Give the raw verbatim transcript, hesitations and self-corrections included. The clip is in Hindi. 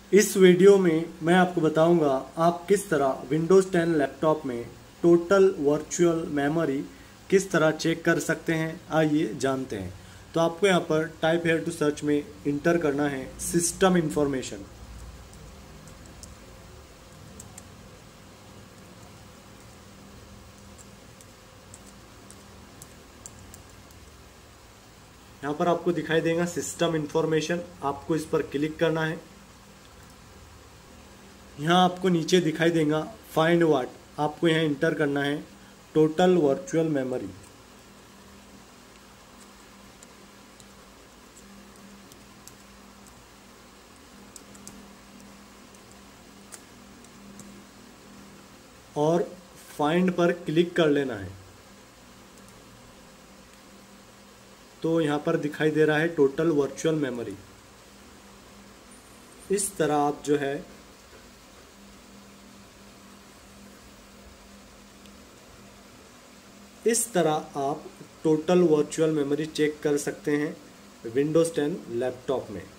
इस वीडियो में मैं आपको बताऊंगा आप किस तरह विंडोज़ टेन लैपटॉप में टोटल वर्चुअल मेमोरी किस तरह चेक कर सकते हैं। आइए जानते हैं। तो आपको यहाँ पर टाइप हेयर टू सर्च में इंटर करना है सिस्टम इंफॉर्मेशन। यहाँ पर आपको दिखाई देगा सिस्टम इंफॉर्मेशन, आपको इस पर क्लिक करना है। यहाँ आपको नीचे दिखाई देगा फाइंड व्हाट, आपको यहाँ इंटर करना है टोटल वर्चुअल मेमोरी। और फाइंड पर क्लिक कर लेना है। तो यहाँ पर दिखाई दे रहा है टोटल वर्चुअल मेमोरी। इस तरह आप जो है इस तरह आप टोटल वर्चुअल मेमोरी चेक कर सकते हैं विंडोज़ टेन लैपटॉप में।